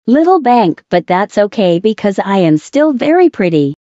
Little bank, but that's okay because I am still very pretty.